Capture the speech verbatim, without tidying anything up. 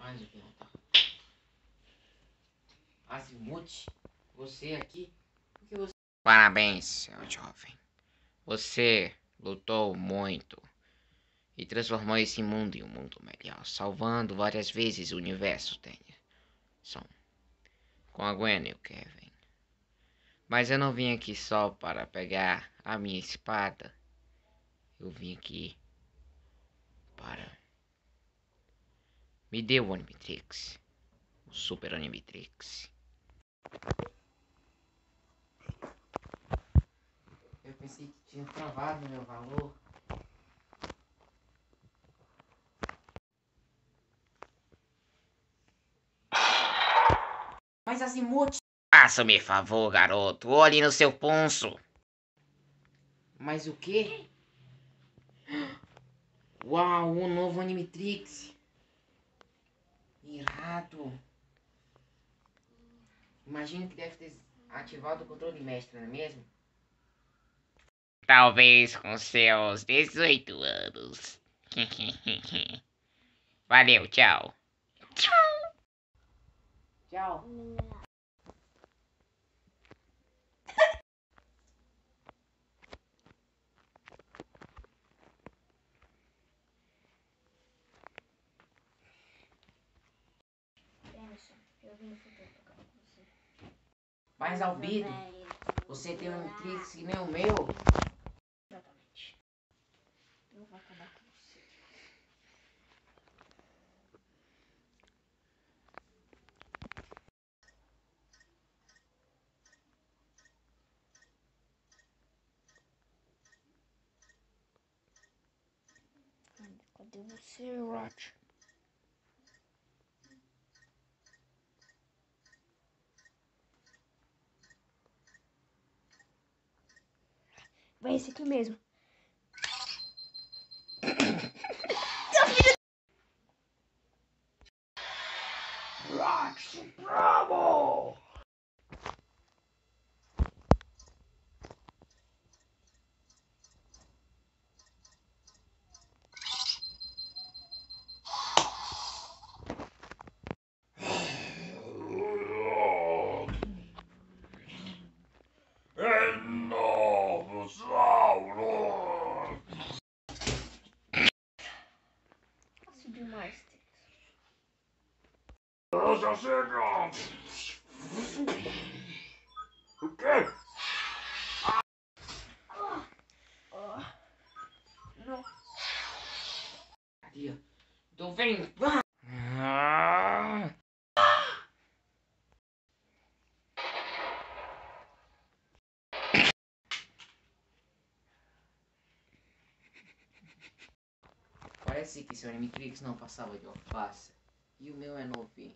Mais o perguntar. Azimuth, você aqui? Por que você... Parabéns, seu jovem. Você lutou muito e transformou esse mundo em um mundo melhor, salvando várias vezes o universo, Tennyson, com a Gwen e o Kevin. Mas eu não vim aqui só para pegar a minha espada. Eu vim aqui para... Me dê o Animatrix. O Super Animatrix. Eu pensei que tinha travado meu valor. Mas Azimuth... Faça-me favor, garoto. Olhe no seu pulso. Mas o quê? Uau, um novo Animatrix. Irado. Imagino que deve ter ativado o controle mestre, não é mesmo? Talvez com seus dezoito anos. Valeu, tchau. Tchau. Eu vim no futuro pra acabar com você. Mas Albedo, você tem um Animatrix que nem o meu? Exatamente. Eu vou acabar com você. Cadê você, Rod? Vai esse aqui mesmo. Rock Bravo! Fácil demais. Já chega! O quê? Oh. Não. Cadê? Então vem! Parece que seu Animatrix não passava de uma farsa. E o meu é novinho.